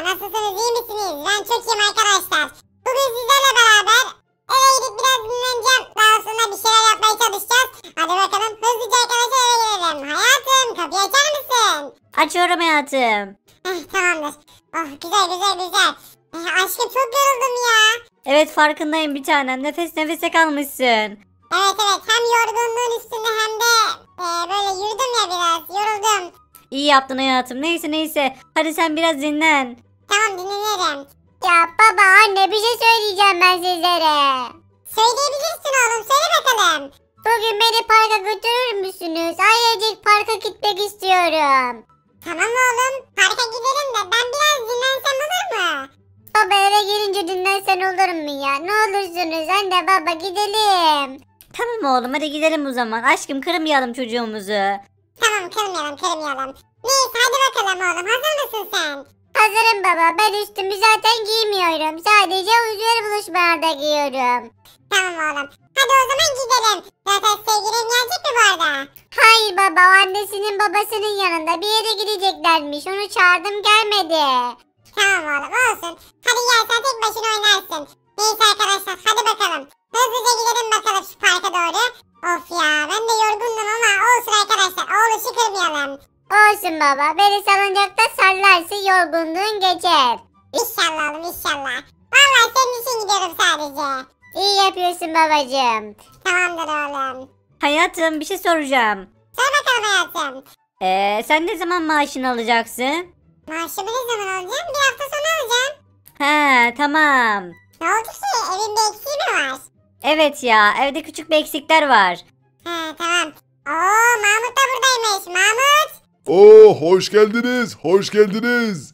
Nasılsınız, iyi misiniz? Ben çok iyiyim arkadaşlar. Bugün sizlerle beraber eve gidip biraz dinleneceğim. Daha sonra bir şeyler yapmaya çalışacağız. Hadi bakalım hızlıca arkadaşlar eve girelim. Hayatım, kapıyı açar mısın? Açıyorum hayatım. Tamamdır. Oh, güzel. Aşkım, çok yoruldum ya. Evet farkındayım bir tanem. Nefes nefese kalmışsın. Evet, hem yorgunluğun üstünde hem de böyle yürüdüm ya, biraz yoruldum. İyi yaptın hayatım. Neyse. Hadi sen biraz dinlen. Tamam, dinlenirim. Ya baba anne bir şey söyleyeceğim ben sizlere. Söyleyebilirsin oğlum, söyle bakalım. Bugün beni parka götürür müsünüz? Ailecek parka gitmek istiyorum. Tamam oğlum, parka gidelim de ben biraz dinlensem olur mu? Baba eve gelince dinlensen olur mu ya? Ne olursunuz anne baba gidelim. Tamam oğlum hadi gidelim o zaman. Aşkım kırmayalım çocuğumuzu. Tamam, kırmayalım. Neyse, hadi bakalım oğlum, hazır mısın sen? Hazırım baba ben üstümü zaten giymiyorum. Sadece özel buluşmalarda giyiyorum. Tamam oğlum, hadi o zaman gidelim. Zaten sevgilin gelecek mi bu arada? Hayır baba o annesinin babasının yanında bir yere gideceklermiş. Onu çağırdım gelmedi. Tamam oğlum, olsun. Hadi gel, sen tek başına oynarsın. Neyse arkadaşlar, hadi bakalım. Hızlıca gidelim bakalım şu parka doğru. Of ya, ben de yorgundum ama olsun arkadaşlar. Oğluşu kırmayalım. Olsun baba beni salıncakta sallarsın yorgunluğun geçer. İnşallah oğlum, inşallah. Vallahi senin için gidiyorum sadece. İyi yapıyorsun babacığım. Tamamdır oğlum. Hayatım bir şey soracağım. Sor bakalım hayatım. Sen ne zaman maaşını alacaksın? Maaşımı ne zaman alacağım? Bir hafta sonra alacağım. He tamam. Ne oldu ki? Evimde eksiği mi var? Evet ya evde küçük bir eksikler var. He, tamam. Oo, Mahmut da buradaymış. Mahmut. Oo, hoş geldiniz. Hoş bulduk.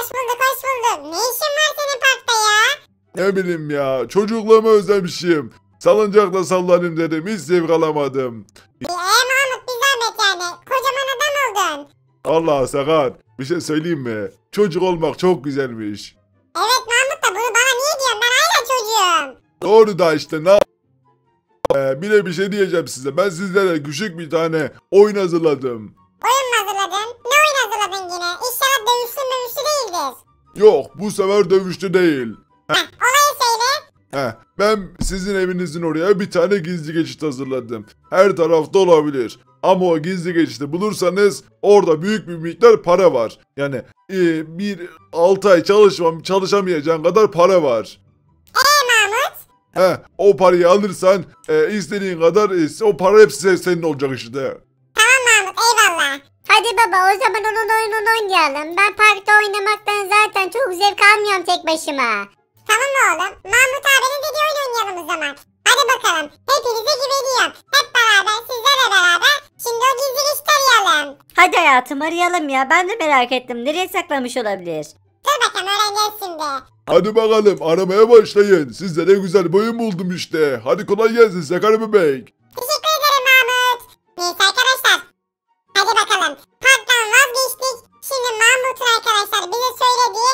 Ne işin var senin parkta ya? Ne bileyim ya, çocukluğumu özlemişim. Salıncakla sallanayım dedim, hiç zevk alamadım. Mahmut, bir zahmet yani. Kocaman adam oldun. Allah Sakar, bir şey söyleyeyim mi? Çocuk olmak çok güzelmiş. Evet Mahmut da bunu bana niye diyorsun? Ben hala çocuğum. Doğru da işte bir de bir şey diyeceğim size. Ben sizlere küçük bir tane oyun hazırladım. Oyun mu hazırladın? Ne oyun hazırladın yine? İnşallah dövüşlü değildir. Yok, bu sefer dövüştü değil. Olayı söyle. Ben sizin evinizin oraya bir tane gizli geçit hazırladım. Her tarafta olabilir. Ama o gizli geçiti bulursanız orada büyük bir miktar para var. Yani bir 6 ay çalışamayacağın kadar para var. Mahmut? O parayı alırsan istediğin kadar o para hepsi senin olacak işte. Tamam Mahmut, eyvallah. Hadi baba o zaman onun oyununu oynayalım. Ben parkta oynamaktan zaten çok zevk almıyorum tek başıma. Tamam oğlum. Mahmut abinin dediği oyun oynayalım o zaman. Hadi bakalım. Hepinize güveniyorum. Hep beraber, sizlerle beraber. Şimdi o gizli geçiti arayalım. Hadi hayatım arayalım ya. Ben de merak ettim. Nereye saklamış olabilir? Dur bakalım, öğreneceğiz şimdi. Hadi bakalım aramaya başlayın. Sizlere güzel bir oyun buldum işte. Hadi kolay gelsin Sakar bebek. Teşekkür ederim Mahmut. Neyse arkadaşlar. Hadi bakalım. Parktan vazgeçtik. Şimdi Mahmut'un arkadaşlar bize söylediği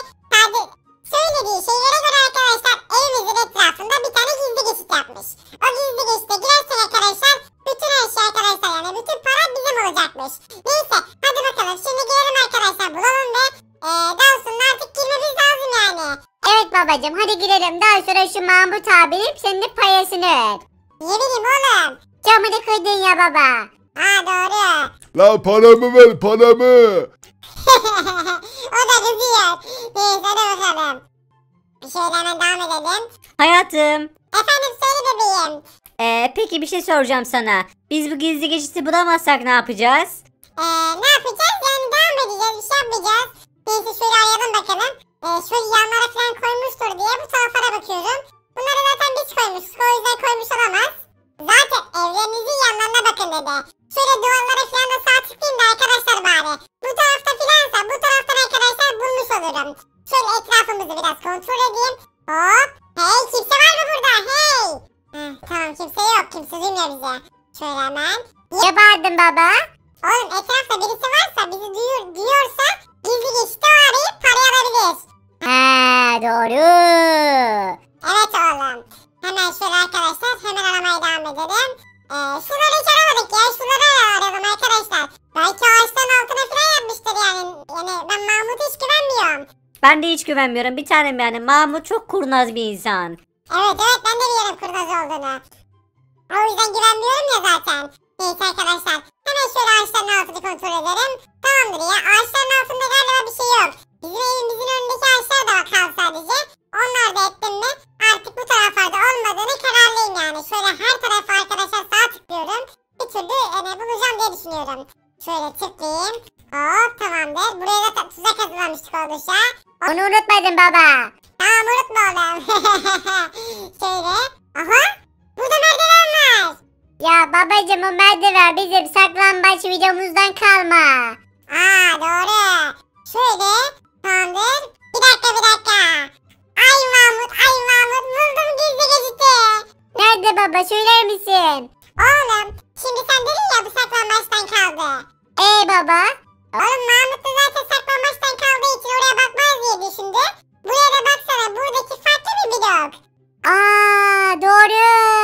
şeylere göre arkadaşlar evimizin etrafında bir tane gizli geçit yapmış. O gizli geçite girersek arkadaşlar bütün her şey arkadaşlar, yani bütün para bizim olacakmış. Neyse hadi bakalım şimdi girelim arkadaşlar, bulalım ve daha sonra artık girmemiz lazım yani. Evet babacığım hadi girelim. Daha sonra şu Mahmut abinin senin payasını ver. Ne bileyim oğlum. Camını kırdın ya baba. Doğru. La paramı ver paramı. O da kızıyor. Neyse hadi bakalım. Şöyle hemen devam edelim. Hayatım. Efendim, söyle bebeğim. Peki bir şey soracağım sana. Biz bu gizli geçiti bulamazsak ne yapacağız? Ne yapacağız? Yani devam edeceğiz. Bir şey yapmayacağız. Neyse şöyle arayalım bakalım. Şöyle yanlara falan koymuştur diye bu taraflara bakıyorum. Bunları zaten biz koymuşuz. O yüzden koymuş olamaz. Zaten evlerinizin yanlarına bakın dedi. Şöyle duvarlara falan da sağ tıklayayım da arkadaşlar bari. Bu tarafta filansa bu taraftan arkadaşlar bulmuş olurum. Şöyle etrafımızı biraz kontrol edeyim. Hop. Hey, kimse var mı burada? Hey. Tamam, kimse yok. Kimse duymuyor bizi. Şöyle hemen. Ne bağırdın baba? Oğlum, etrafta birisi varsa, bizi duyuyorsa gizli geçiti arayıp parayı alabilir. Doğru. Evet oğlum. Hemen şöyle arkadaşlar hemen aramaya devam edelim. Şunları hiç aramadık ya. Şunları arayalım arkadaşlar. Belki ağaçların altına falan yapmıştır yani. Yani ben Mahmut'a hiç güvenmiyorum. Ben de hiç güvenmiyorum. Bir tanem yani Mahmut çok kurnaz bir insan. Evet evet ben de biliyorum kurnaz olduğunu. O yüzden güvenmiyorum ya zaten. Neyse arkadaşlar. Hemen şöyle ağaçların altını kontrol edelim. Tamamdır ya. Ağaçların altında galiba bir şey yok. Bizim evimizin önündeki ağaçlar da kaldı sadece. Onlar da ettim mi artık bu taraflarda olmadığını kararlıyım yani. Şöyle her tarafa arkadaşlar sağa tıklıyorum. Bir türlü bulacağım diye düşünüyorum. Şöyle tıklayayım. Hop tamamdır. Buraya da tuzak hazırlamıştık oluşa. Onu unutmadın baba. Tamam unutma oğlum. Şöyle. Aha. Burada merdiven var. Ya babacım o merdiven bizim saklambaç videomuzdan kalma. Aa doğru. Şöyle. Tamamdır. Bir dakika. Ay Mahmut buldum gizli geçiti. Nerede baba söyler misin? Oğlum şimdi sen dedin ya bu saklambaçtan kaldı. Baba. Oğlum Mahmut da zaten saklambaçtan kaldığı için oraya bakmaz diye düşündü. Buraya da baksana buradaki farklı bir blok. Aa doğru.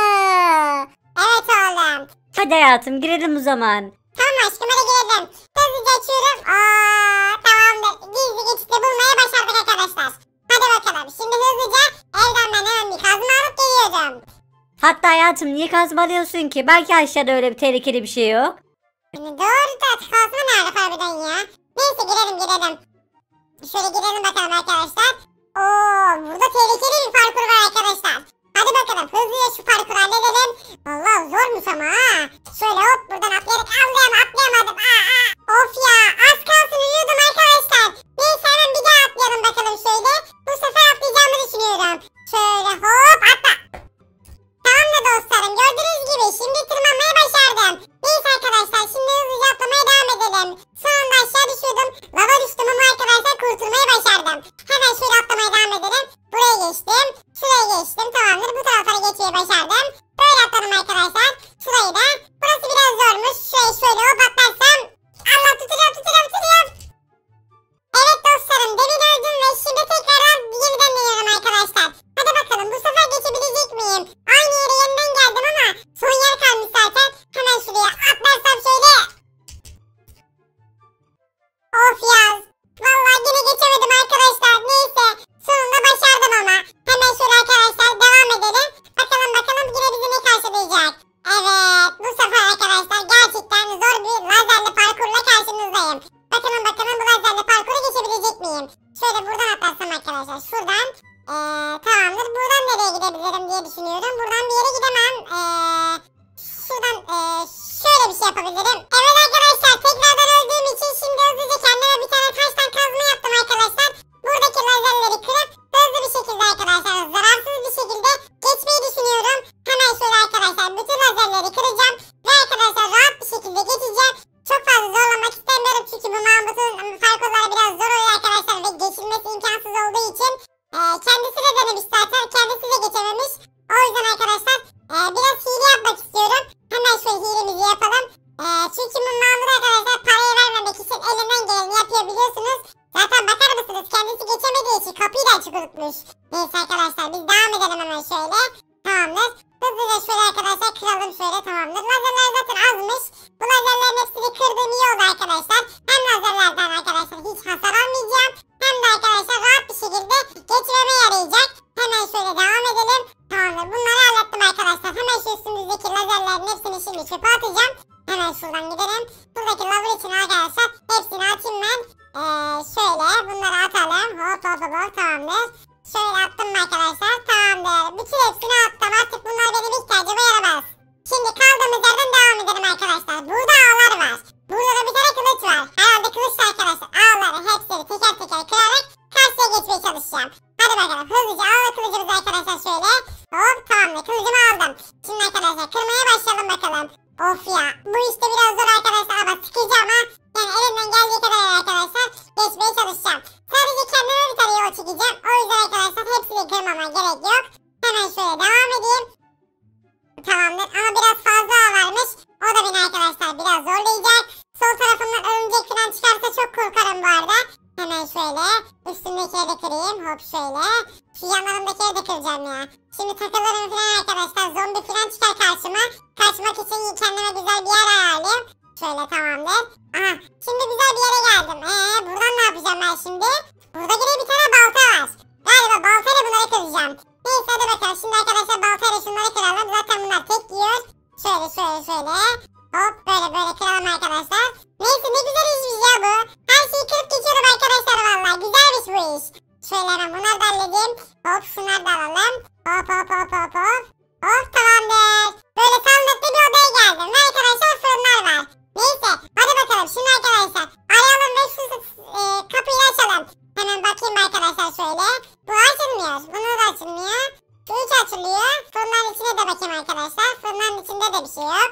Evet oğlum. Hadi hayatım girelim o zaman. Tamam aşkım hadi girelim. Hızlıca açıyorum. Tamamdır. Gizli geçiti bulmayı başardık arkadaşlar. Hadi bakalım. Şimdi hızlıca evden ben hemen bir kazma alıp geliyorum. Hatta hayatım niye kazmalıyorsun ki? Belki aşağıda öyle bir tehlikeli bir şey yok. Doğru da kazma nerede harbiden ya? Neyse girelim. Şöyle girelim bakalım arkadaşlar. Burada tehlikeli bir parkur var arkadaşlar. Hadi bakalım hızlıca şu parkuru halledelim. Vallahi zormuş ama ha. Şöyle hop buradan atlayamadım. Of ya az kalsın uyuyordum arkadaşlar. Neyse hemen bir daha atlayalım bakalım şöyle. Bu sefer atlayacağımı düşünüyorum. Şöyle hop atla. Tamam da dostlarım gördüğünüz gibi şimdi tırmanmayı başardım. Neyse arkadaşlar şimdi hızlıca atlamaya devam edelim. Son anda aşağı düşüyordum. Lava düştüm ama arkadaşlar kurtulmayı başardım. Hemen şöyle atlamaya devam edelim. Buraya geçtim. Şuraya geçtim. Tamamdır. Bu taraflara geçmeyi başardım. Böyle atladım arkadaşlar. Şurayı da. Burası biraz zormuş. Şurayı şöyle hop atlarsam. Allah tutacağım. Evet dostlarım. Demin öldüm ve şimdi tekrardan yeniden deniyorum arkadaşlar. Hadi bakalım bu sefer geçebilecek miyim? Aynı yere yeniden geldim ama son yer kalmış zaten. Hemen şuraya atlarsam şöyle. Of ya. Vallahi yine geçemedim arkadaşlar. Neyse. Sonunda başardım ama. Hemen şöyle arkadaşlar devam edelim. Bakalım yine bizi ne karşılayacak. Evet. Bu sefer arkadaşlar gerçekten zor bir lazerli parkurla karşınızdayım. Bakalım bu lazerli parkuru geçebilecek miyim? Şöyle buradan atlarsam arkadaşlar. Şuradan. Tamamdır. Buradan nereye gidebilirim diye düşünüyorum. Buradan bir yere gidemem. Şuradan şöyle bir şey yapabilirim. Evet arkadaşlar tekrardan öldüğüm için şimdi hızlıca kendime bir tane taştan kazma yaptım arkadaşlar. Buradaki lazerleri kırıp hızlı bir şekilde arkadaşlar zararsız bir şekilde geçmeyi düşünüyorum. Hemen şöyle arkadaşlar bütün lazerleri kıracağım. Ve arkadaşlar rahat bir şekilde geçeceğim. Çok fazla zorlamak istemiyorum çünkü bu Mahmut'un parkurları biraz zor oluyor arkadaşlar. Ve geçilmesi imkansız olduğu için kendisi de denemiş zaten. Kendisi de geçememiş. O yüzden arkadaşlar biraz hile yapmak istiyorum. Hemen şöyle hilemizi yapalım. Çünkü bu Mahmut arkadaşlar parayı vermemek için elinden geleni yapıyor biliyorsunuz. Zaten bakar mısınız kendisi geçemediği için kapıyı da açık unutmuş. Neyse arkadaşlar biz devam edelim hemen şöyle. Tamamdır. Hızlıca şöyle arkadaşlar kıralım şöyle tamamdır. Lazerler zaten azmış. Bu lazerlerin hepsini kırdığım iyi oldu arkadaşlar. Hem lazerlerden arkadaşlar hiç hasar almayacağım. Hem de arkadaşlar rahat bir şekilde geçmeme yarayacak. Hemen şöyle devam edelim. Tamamdır bunları hallettim arkadaşlar. Hemen şu üstümüzdeki lazerlerin hepsini şimdi çöpe atacağım. Hemen şuradan gidelim. Buradaki lazer için arkadaşlar hepsini atayım ben. Şöyle bunları atalım. Hop tamamdır. Şöyle attım arkadaşlar. Tamamdır. Bütün hepsini attım. Artık bunlar benim ihtiyacıma yaramaz. Şimdi kaldığımız yerden devam edelim arkadaşlar. Burada ağlar var. Burada da bir tane kılıç var. Herhalde kılıç arkadaşlar. Ağları hepsini teker kırarak karşıya geçmeye çalışacağım. Hadi bakalım hızlıca ağla kılıcımızı arkadaşlar şöyle. Hop tamamdır kılıcımı aldım. Şimdi arkadaşlar kırmaya başlayalım bakalım. Of ya bu işte biraz zor arkadaşlar ama sıkıcı ama yani elimden geldiği kadar arkadaşlar geçmeye çalışacağım. Sadece kendime bir tane yol çekeceğim. O yüzden arkadaşlar hepsini kırmama gerek yok. Hemen şöyle devam edeyim. Tamamdır ama biraz fazla varmış. O da beni arkadaşlar biraz zorlayacak. Sol tarafından örümcek falan çıkarsa çok korkarım bu arada. Hemen şöyle üstündekileri de kırayım. Hop şöyle. Şu yanlarımdakileri de kıracağım ya. Şimdi takılırım falan arkadaşlar. Zombi falan çıkar karşıma. Kaçmak için kendime güzel bir yer ayarlayayım. Şöyle tamamdır. Aha şimdi güzel bir yere geldim. Buradan ne yapacağım ben şimdi? Burada yine bir tane iş. Şöyle hemen bunları da halledeyim. Hop şunları da alalım. Hop hop hop hop hop. Hop tamamdır. Böyle sandıklı bir odaya geldim. Ve arkadaşlar fırınlar var. Neyse hadi bakalım şimdi arkadaşlar. Arayalım ve şu kapıyı açalım. Hemen bakayım arkadaşlar şöyle. Bu açılmıyor. Bunu da açılmıyor. Şu üç açılıyor. Fırınların içine de bakayım arkadaşlar. Fırınların içinde de bir şey yok.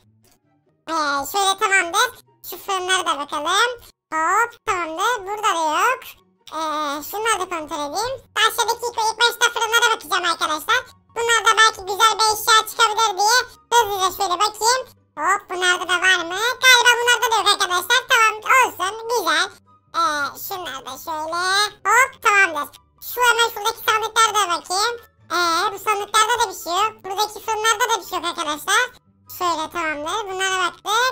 Şöyle tamamdır. Şu fırınlara da bakalım. Hop tamamdır. Burada da yok. Şunları da kontrol edeyim. Aşağıdaki ilk başta fırınlara bakacağım arkadaşlar. Bunlarda belki güzel bir eşya çıkabilir diye hızlıca şöyle bakayım. Hop bunlarda da var mı? Galiba bunlarda da yok arkadaşlar. Tamam olsun. Güzel. Şunlar da şöyle. Hop tamamdır. Şu hemen şuradaki sandıklara da bakayım. Bu sandıklarda da bir şey yok. Buradaki fırınlarda da bir şey yok arkadaşlar. Şöyle tamamdır. Bunlara baktık.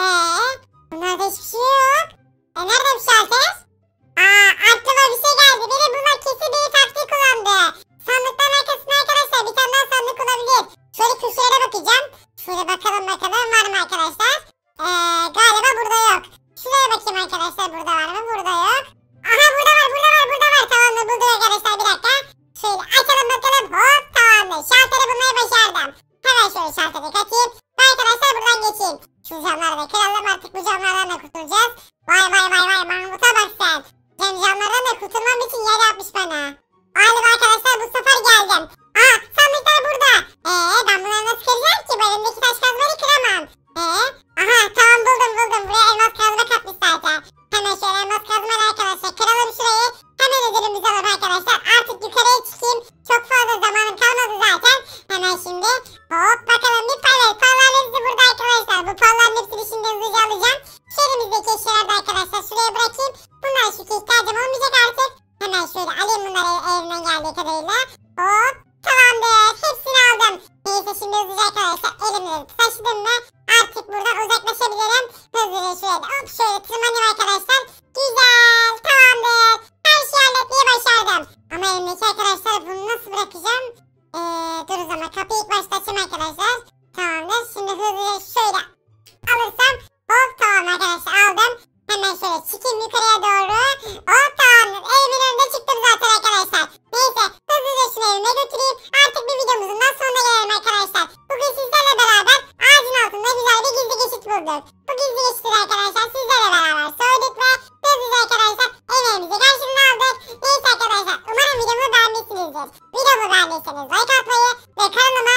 Bunlarda hiçbir şey yok. Nerede bir şalter? Aklıma bir şey geldi. Biri bunlar kesin bir taktiği kullandı. Sandıkların arkasında arkadaşlar bir tane daha sandık olabilir. Şöyle köşelere bakacağım. Şöyle bakalım var mı arkadaşlar? Galiba burada yok. Şuraya bakayım arkadaşlar burada var mı? Burada yok. Aha burada var. Tamamdır buldum arkadaşlar bir dakika. Şöyle açalım bakalım. Hop tamamdır. Şalteri bulmayı başardım. Hemen şöyle şalteri katayım. Ve arkadaşlar buradan geçeyim. Şu camları da kıralım artık bu camlardan da kurtulacağız. Vay Mahmut'a bak sen. Camlardan da kurtulmam için yer yapmış bana. Galiba arkadaşlar bu sefer geldim. Sandıklar burada. Ben bunları nasıl kıracağım ki? Bu elimdeki taş kazmayı kıramam. Aha tamam buldum. Buraya elmas kazma katmış zaten. Hemen şöyle elmas kazmayla arkadaşlar kıralım şurayı. Hemen ödülümüzü alalım arkadaşlar. Artık yukarıya çıkayım. Çok fazla zamanım kalmadı zaten. Hemen şimdi hop bakalım bir palet. Palların hepsi burada arkadaşlar. Bu palların hepsini şimdi hızlıca alacağım. Şehrimizdeki eşyaları da arkadaşlar şuraya bırakayım. Bunlar şu ihtiyacım olmayacak artık. Hemen şöyle alayım bunları elimden geldiği kadarıyla. Hop tamamdır. Hepsini aldım. Neyse şimdi hızlıca arkadaşlar elimleri taşıdım mı artık buradan uzaklaşabilirim. Hızlıca şöyle hop şöyle tırmanayım arkadaşlar. Güzel tamamdır. Her şeyi halletmeyi başardım. Ama elimdeki arkadaşlar bunu nasıl bırakacağım? Dur o zaman kapıyı ilk başta açayım arkadaşlar. Tamamdır. Şimdi hızlıca şöyle alırsam hop tamam arkadaşlar aldım. Hemen şöyle çıkayım yukarıya doğru. Hop tamamdır. Evimin önünde çıktım zaten arkadaşlar. Neyse hızlıca şunu evime götüreyim. Artık bir videomuzun da sonuna gelelim arkadaşlar. Bugün sizlerle beraber ağacın altında güzel bir gizli geçit bulduk. Bu gizli geçiti arkadaşlar sizlerle beraber soyduk ve hızlıca arkadaşlar evimizi karşılığını aldık. Neyse arkadaşlar umarım videomu beğenmişsinizdir. Videomu beğendiyseniz like atmayı ve kanalıma